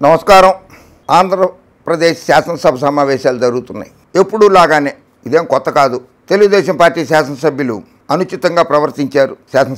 నమస్కారం. ఆంధ్రప్రదేశ్ శాసనసభ సమావేశాలు జరుగుతున్నాయి. ఎప్పుడూ లాగానే ఇదేం కొత్త కాదు. తెలుగుదేశం పార్టీ శాసనసభ్యులు అనుచితంగా ప్రవర్తించారు.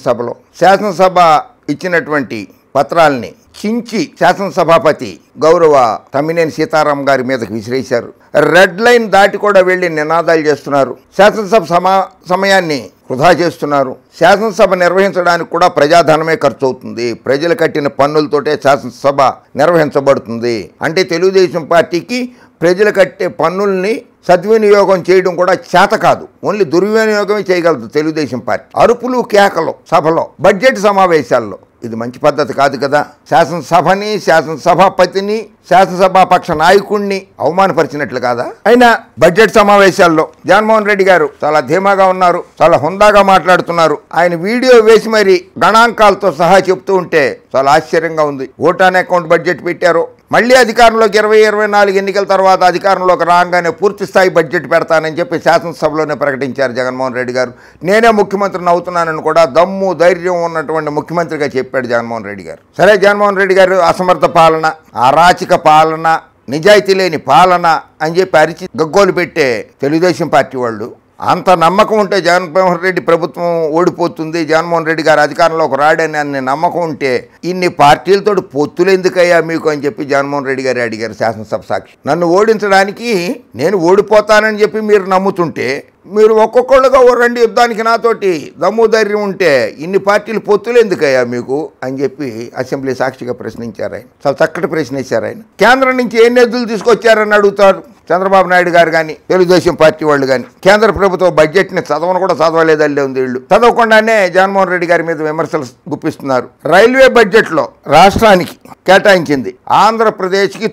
శాసనసభ ఇచ్చినటువంటి పత్రాలని చించి శాసనసభాపతి గౌరవ తమ్మినేని సీతారాం గారి మీదకి విసిరేశారు. రెడ్ లైన్ దాటి కూడా వెళ్ళి నినాదాలు చేస్తున్నారు. శాసనసభ సమయాన్ని వృధా చేస్తున్నారు. శాసనసభ నిర్వహించడానికి కూడా ప్రజాధనమే ఖర్చు అవుతుంది. ప్రజలు కట్టిన పన్నులతోటే శాసనసభ నిర్వహించబడుతుంది. అంటే తెలుగుదేశం పార్టీకి ప్రజలు కట్టే పన్నుల్ని సద్వినియోగం చేయడం కూడా చేత కాదు. ఓన్లీ దుర్వినియోగమే చేయగలదు తెలుగుదేశం పార్టీ. అరుపులు కేకలు సభలో, బడ్జెట్ సమావేశాల్లో ఇది మంచి పద్ధతి కాదు కదా. శాసనసభని, శాసనసభాపతిని, శాసనసభాపక్ష నాయకుడిని అవమానపరిచినట్లు కాదా? అయినా బడ్జెట్ సమావేశాల్లో జగన్మోహన్ రెడ్డి గారు చాలా ధీమాగా ఉన్నారు, చాలా హుందాగా మాట్లాడుతున్నారు. ఆయన వీడియో వేసి మరి గణాంకాలతో సహా చెప్తూ ఉంటే చాలా ఆశ్చర్యంగా ఉంది. ఓటాన్ అకౌంట్ బడ్జెట్ పెట్టారు. మళ్ళీ అధికారంలోకి 2024 ఎన్నికల తర్వాత అధికారంలోకి రాగానే పూర్తి స్థాయి బడ్జెట్ పెడతానని చెప్పి శాసనసభలోనే ప్రకటించారు జగన్మోహన్ రెడ్డి గారు. నేనే ముఖ్యమంత్రిని అవుతున్నానని కూడా దమ్ము ధైర్యం ఉన్నటువంటి ముఖ్యమంత్రిగా చెప్పాడు జగన్మోహన్ రెడ్డి గారు. సరే, జగన్మోహన్ రెడ్డి గారు అసమర్థ పాలన, అరాచక పాలన, నిజాయితీ లేని పాలన అని చెప్పి అరిచి గగ్గోలు పెట్టే తెలుగుదేశం పార్టీ వాళ్ళు, అంత నమ్మకం ఉంటే జగన్మోహన్ రెడ్డి ప్రభుత్వం ఓడిపోతుంది, జగన్మోహన్ రెడ్డి గారు అధికారంలోకి రాడని అనే నమ్మకం ఉంటే ఇన్ని పార్టీలతో పొత్తులు ఎందుకయ్యా మీకు అని చెప్పి జగన్మోహన్ రెడ్డి గారు అడిగారు శాసనసభ సాక్షి. నన్ను ఓడించడానికి నేను ఓడిపోతానని చెప్పి మీరు నమ్ముతుంటే మీరు ఒక్కొక్కళ్ళుగా రండి యుద్ధానికి నాతోటి, దమ్ము ధైర్యం ఉంటే ఇన్ని పార్టీలు పొత్తులు ఎందుకయ్యా మీకు అని చెప్పి అసెంబ్లీ సాక్షిగా ప్రశ్నించారు ఆయన. చాలా చక్కటి ప్రశ్న ఇచ్చారు ఆయన. కేంద్రం నుంచి ఏ నిధులు తీసుకొచ్చారని అడుగుతారు చంద్రబాబు నాయుడు గారు కానీ తెలుగుదేశం పార్టీ వాళ్ళు కానీ. కేంద్ర ప్రభుత్వం బడ్జెట్ని చదవను కూడా చదవలేదల్లే ఉంది. వీళ్ళు చదవకుండానే జగన్మోహన్ రెడ్డి గారి మీద విమర్శలు గుప్పిస్తున్నారు. రైల్వే బడ్జెట్లో రాష్ట్రానికి కేటాయించింది ఆంధ్రప్రదేశ్కి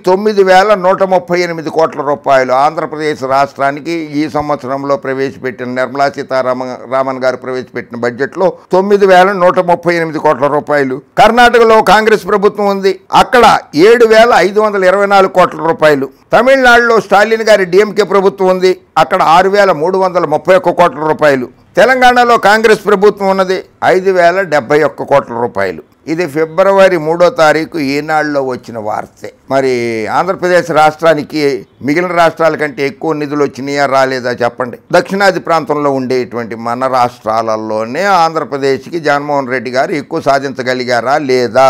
9,138 కోట్ల రూపాయలు. ఆంధ్రప్రదేశ్ రాష్ట్రానికి ఈ సంవత్సరంలో ప్రవేశపెట్టిన నిర్మలా సీతారామన్ గారు ప్రవేశపెట్టిన బడ్జెట్లో 9,138 కోట్ల రూపాయలు. కర్ణాటకలో కాంగ్రెస్ ప్రభుత్వం ఉంది, అక్కడ 7,524 కోట్ల రూపాయలు. తమిళనాడులో స్టాలిన్ గారి డిఎంకే ప్రభుత్వం ఉంది, అక్కడ 6,331 కోట్ల రూపాయలు. తెలంగాణలో కాంగ్రెస్ ప్రభుత్వం ఉన్నది 5,071 కోట్ల రూపాయలు. ఇది ఫిబ్రవరి 3వ తారీఖు ఈనాడులో వచ్చిన వార్తే. మరి ఆంధ్రప్రదేశ్ రాష్ట్రానికి మిగిలిన రాష్ట్రాల కంటే ఎక్కువ నిధులు వచ్చినాయా రాలేదా చెప్పండి? దక్షిణాది ప్రాంతంలో ఉండేటువంటి మన రాష్ట్రాలలోనే ఆంధ్రప్రదేశ్కి జగన్మోహన్ రెడ్డి గారు ఎక్కువ సాధించగలిగారా లేదా?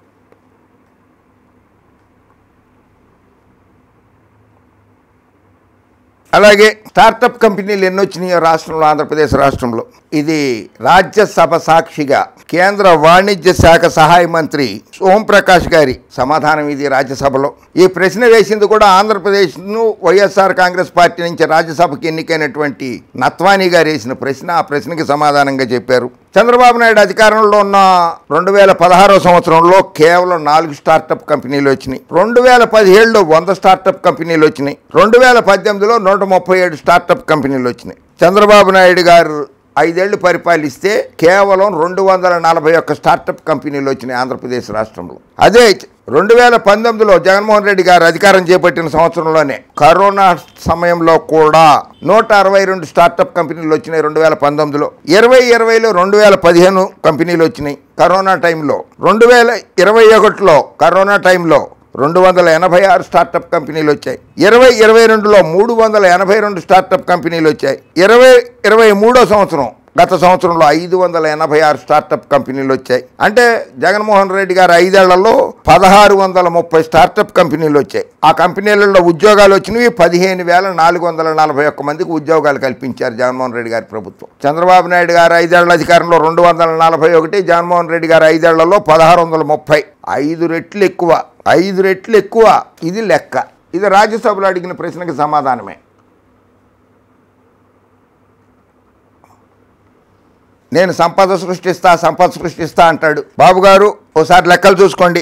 అలాగే స్టార్టప్ కంపెనీలు ఎన్ని వచ్చినాయో రాష్ట్రంలో, ఆంధ్రప్రదేశ్ రాష్ట్రంలో. ఇది రాజ్యసభ సాక్షిగా కేంద్ర వాణిజ్య శాఖ సహాయ మంత్రి సోంప్రకాష్ గారి సమాధానం ఇది రాజ్యసభలో. ఈ ప్రశ్న వేసింది కూడా ఆంధ్రప్రదేశ్ను వైఎస్ఆర్ కాంగ్రెస్ పార్టీ నుంచి రాజ్యసభకి ఎన్నికైనటువంటి నత్వానీ గారు వేసిన ప్రశ్న. ఆ ప్రశ్నకి సమాధానంగా చెప్పారు. చంద్రబాబు నాయుడు అధికారంలో ఉన్న 2016 సంవత్సరంలో కేవలం 4 స్టార్టప్ కంపెనీలు వచ్చినాయి. 2017లో 100 స్టార్టప్ కంపెనీలు వచ్చినాయి. 2018లో 137 స్టార్టప్ కంపెనీలు వచ్చినాయి. చంద్రబాబు నాయుడు గారు 5 ఏళ్లు పరిపాలిస్తే కేవలం 241 స్టార్టప్ కంపెనీలు వచ్చినాయి ఆంధ్రప్రదేశ్ రాష్ట్రంలో. అదే 2019లో జగన్మోహన్ రెడ్డి గారు అధికారం చేపట్టిన సంవత్సరంలోనే కరోనా సమయంలో కూడా 162 స్టార్టప్ కంపెనీలు వచ్చినాయి 2019లో. 2020లో 2015 కంపెనీలు వచ్చినాయి కరోనా టైంలో. 2021లో కరోనా టైంలో 286 స్టార్టప్ కంపెనీలు వచ్చాయి. 2022లో 382 స్టార్టప్ కంపెనీలు వచ్చాయి. 2023 సంవత్సరం, గత సంవత్సరంలో 586 స్టార్టప్ కంపెనీలు వచ్చాయి. అంటే జగన్మోహన్ రెడ్డి గారు 5 ఏళ్లలో 1,630 స్టార్టప్ కంపెనీలు వచ్చాయి. ఆ కంపెనీలలో ఉద్యోగాలు వచ్చినవి 15,441 మందికి ఉద్యోగాలు కల్పించారు జగన్మోహన్ రెడ్డి గారి ప్రభుత్వం. చంద్రబాబు నాయుడు గారు 5 ఏళ్ల అధికారంలో 241, జగన్మోహన్ రెడ్డి గారు 5 ఏళ్లలో 1,630. 5 రెట్లు ఎక్కువ. ఇది లెక్క. ఇది రాజ్యసభలో అడిగిన ప్రశ్నకి సమాధానమే. నేను సంపద సృష్టిస్తా అంటాడు బాబు గారు. ఓసారి లెక్కలు చూసుకోండి.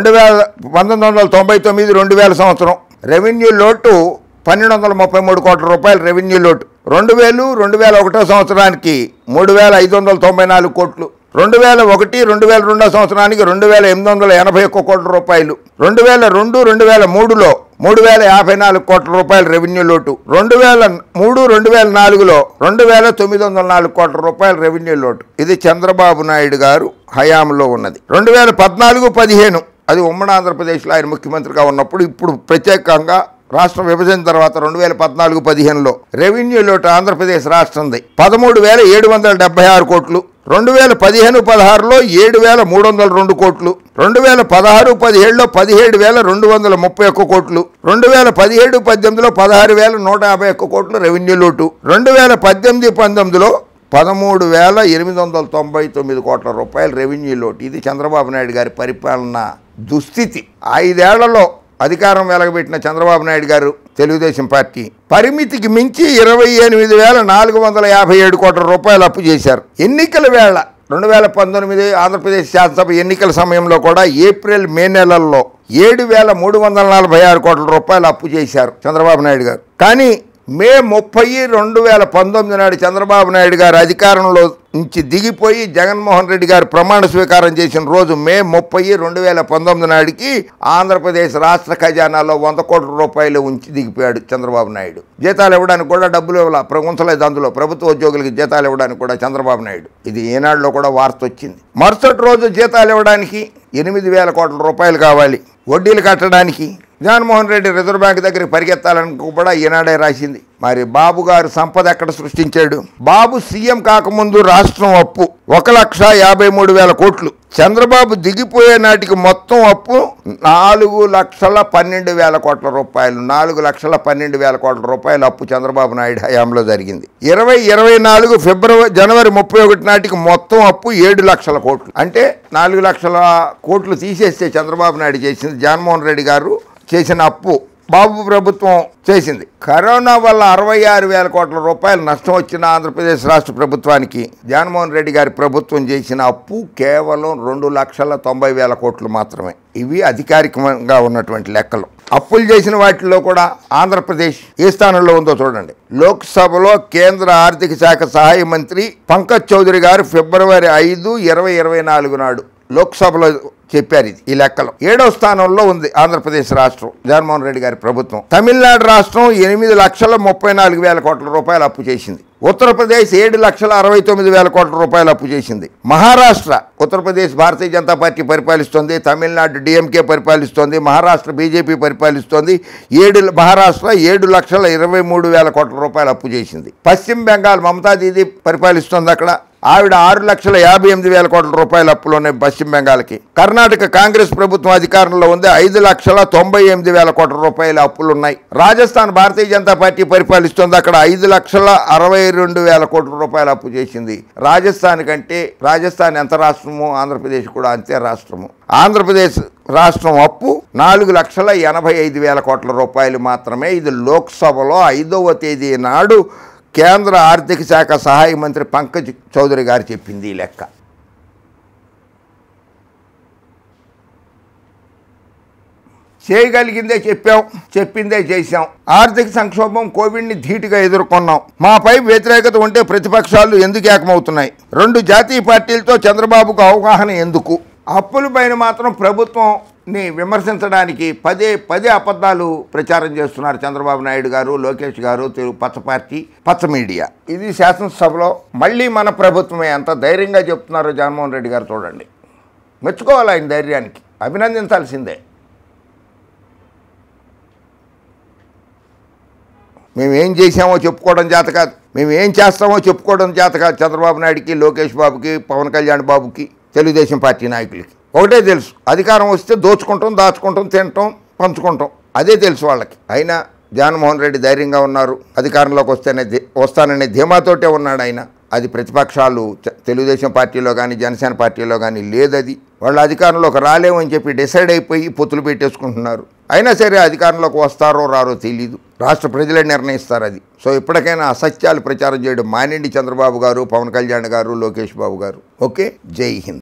1999, 2000 సంవత్సరం రెవెన్యూ లోటు 1,233 కోట్ల రూపాయలు రెవెన్యూ లోటు. 2001 సంవత్సరానికి 3,594 కోట్లు. 2001, 2002 సంవత్సరానికి 2,881 కోట్ల రూపాయలు. 2002, 2003లో 3,054 కోట్ల రూపాయల రెవెన్యూ లోటు. 2003, 2004లో 2,904 కోట్ల రూపాయల రెవెన్యూ లోటు. ఇది చంద్రబాబు నాయుడు గారు హయాంలో ఉన్నది. 2014, 15 అది ఉమ్మడి ఆంధ్రప్రదేశ్లో ఆయన ముఖ్యమంత్రిగా ఉన్నప్పుడు. ఇప్పుడు ప్రత్యేకంగా రాష్ట్ర విభజన తర్వాత 2014-15లో రెవెన్యూ లోటు ఆంధ్రప్రదేశ్ రాష్ట్రంది 13,776 కోట్లు. 2015-16లో 7,302 కోట్లు. 2016-17లో 17,231 కోట్లు. 2017-18లో 16,151 కోట్లు రెవెన్యూ లోటు. 2018-19లో 13,899 కోట్ల రూపాయలు రెవెన్యూ లోటు. ఇది చంద్రబాబు నాయుడు గారి పరిపాలన దుస్థితి. 5 ఏళ్లలో అధికారం వెలగబెట్టిన చంద్రబాబు నాయుడు గారు తెలుగుదేశం పార్టీ పరిమితికి మించి 28,457 కోట్ల రూపాయలు అప్పు చేశారు. ఎన్నికల వేళ 2019 ఆంధ్రప్రదేశ్ శాసనసభ ఎన్నికల సమయంలో కూడా ఏప్రిల్ మే నెలల్లో 7,346 కోట్ల రూపాయలు అప్పు చేశారు చంద్రబాబు నాయుడు గారు. కానీ మే 30, 2019 నాడు చంద్రబాబు నాయుడు గారు అధికారంలో నుంచి దిగిపోయి జగన్మోహన్ రెడ్డి గారు ప్రమాణ స్వీకారం చేసిన రోజు మే 30, 2019 నాటికి ఆంధ్రప్రదేశ్ రాష్ట్ర ఖజానాలో 100 కోట్ల రూపాయలు ఉంచి దిగిపోయాడు చంద్రబాబు నాయుడు. జీతాలు ఇవ్వడానికి కూడా డబ్బులు ఉంచలేదు. అందులో ప్రభుత్వ ఉద్యోగులకి జీతాలు ఇవ్వడానికి కూడా చంద్రబాబు నాయుడు. ఇది ఈనాడులో కూడా వార్త వచ్చింది. మరుసటి రోజు జీతాలు ఇవ్వడానికి 8,000 కోట్ల రూపాయలు కావాలి. వడ్డీలు కట్టడానికి జగన్మోహన్ రెడ్డి రిజర్వ్ బ్యాంక్ దగ్గరికి పరిగెత్తాలని కూడా ఈనాడే రాసింది. మరి బాబు గారు సంపద ఎక్కడ సృష్టించాడు? బాబు సీఎం కాకముందు రాష్ట్రం అప్పు 1,53,000 కోట్లు. చంద్రబాబు దిగిపోయే నాటికి మొత్తం అప్పు 4,12,000 కోట్ల రూపాయలు. 4,12,000 కోట్ల రూపాయలు అప్పు చంద్రబాబు నాయుడు హయాంలో జరిగింది. 2024 జనవరి 31 నాటికి మొత్తం అప్పు 7 లక్షల కోట్లు. అంటే 4 లక్షల కోట్లు తీసేస్తే చంద్రబాబు నాయుడు చేసింది, జగన్మోహన్ రెడ్డి గారు చేసిన అప్పు బాబు ప్రభుత్వం చేసింది. కరోనా వల్ల 66,000 కోట్ల రూపాయలు నష్టం వచ్చిన ఆంధ్రప్రదేశ్ రాష్ట్ర ప్రభుత్వానికి జగన్మోహన్ రెడ్డి గారి ప్రభుత్వం చేసిన అప్పు కేవలం 2,90,000 కోట్లు మాత్రమే. ఇవి అధికారికంగా ఉన్నటువంటి లెక్కలు. అప్పులు చేసిన వాటిల్లో కూడా ఆంధ్రప్రదేశ్ ఏ స్థానంలో ఉందో చూడండి. లోక్సభలో కేంద్ర ఆర్థిక శాఖ సహాయ మంత్రి పంకజ్ చౌదరి గారు ఫిబ్రవరి 5, 2024 నాడు లోక్సభలో చెప్పారు. ఈ లెక్కలో 7వ స్థానంలో ఉంది ఆంధ్రప్రదేశ్ రాష్ట్రం, జగన్మోహన్ రెడ్డి గారి ప్రభుత్వం. తమిళనాడు రాష్ట్రం 8,34,000 కోట్ల రూపాయలు అప్పు చేసింది. ఉత్తరప్రదేశ్ 7,69,000 కోట్ల రూపాయలు అప్పు చేసింది. మహారాష్ట్ర, ఉత్తరప్రదేశ్ భారతీయ జనతా పార్టీ పరిపాలిస్తోంది, తమిళనాడు డిఎంకే పరిపాలిస్తోంది, మహారాష్ట్ర బీజేపీ పరిపాలిస్తోంది. మహారాష్ట్ర 7,23,000 కోట్ల రూపాయలు అప్పు చేసింది. పశ్చిమ బెంగాల్ మమతా దీదీ పరిపాలిస్తోంది. అక్కడ ఆవిడ 6,58,000 కోట్ల రూపాయల అప్పులున్నాయి పశ్చిమ బెంగాల్కి. కర్ణాటక కాంగ్రెస్ ప్రభుత్వం అధికారంలో ఉంది, 5,98,000 కోట్ల రూపాయల అప్పులున్నాయి. రాజస్థాన్ భారతీయ జనతా పార్టీ పరిపాలిస్తోంది. అక్కడ 5,62,000 కోట్ల రూపాయల అప్పు చేసింది. రాజస్థాన్ ఎంత రాష్ట్రమో ఆంధ్రప్రదేశ్ కూడా అంతే రాష్ట్రము. ఆంధ్రప్రదేశ్ రాష్ట్రం అప్పు 4,85,000 కోట్ల రూపాయలు మాత్రమే. ఇది లోక్సభలో 5వ తేదీ నాడు కేంద్ర ఆర్థిక శాఖ సహాయ మంత్రి పంకజ్ చౌదరి గారు చెప్పింది ఈ లెక్క. చేయగలిగిందే చెప్పాం, చెప్పిందే చేశాం. ఆర్థిక సంక్షోభం, కోవిడ్ని ధీటుగా ఎదుర్కొన్నాం. మాపై వ్యతిరేకత ఉంటే ప్రతిపక్షాలు ఎందుకు ఏకమవుతున్నాయి? 2 జాతీయ పార్టీలతో చంద్రబాబుకు అవగాహన ఎందుకు? అప్పులపైన మాత్రం ప్రభుత్వంని విమర్శించడానికి పదే అబద్ధాలు ప్రచారం చేస్తున్నారు చంద్రబాబు నాయుడు గారు, లోకేష్ గారు, పచ్చ పార్టీ, పచ్చ మీడియా. ఇది శాసనసభలో మళ్ళీ మన ప్రభుత్వమే ఎంత ధైర్యంగా చెప్తున్నారో జగన్మోహన్ రెడ్డి గారు చూడండి. మెచ్చుకోవాలి ఆయన ధైర్యానికి, అభినందించాల్సిందే. మేము ఏం చేసామో చెప్పుకోవడం చేత కాదు, మేము ఏం చేస్తామో చెప్పుకోవడం చేత కాదు చంద్రబాబు నాయుడికి, లోకేష్ బాబుకి, పవన్ కళ్యాణ్ బాబుకి, తెలుగుదేశం పార్టీ నాయకులకి. ఒకటే తెలుసు, అధికారం వస్తే దోచుకుంటాం, దాచుకుంటాం, తినటం, పంచుకుంటాం, అదే తెలుసు వాళ్ళకి. అయినా జగన్మోహన్ రెడ్డి ధైర్యంగా ఉన్నారు. అధికారంలోకి వస్తాననే ధీమాతోటే ఉన్నాడు ఆయన. అది ప్రతిపక్షాలు తెలుగుదేశం పార్టీలో కానీ జనసేన పార్టీలో కానీ లేదది. వాళ్ళు అధికారంలోకి రాలేమని చెప్పి డిసైడ్ అయిపోయి పొత్తులు పెట్టేసుకుంటున్నారు. అయినా సరే అధికారంలోకి వస్తారో రారో తెలీదు, రాష్ట్ర ప్రజలే నిర్ణయిస్తారు అది. సో ఇప్పటికైనా అసత్యాలు ప్రచారం చేయడం మానేండి చంద్రబాబు గారు, పవన్ కళ్యాణ్ గారు, లోకేష్ బాబు గారు. ఓకే, జై హింద్.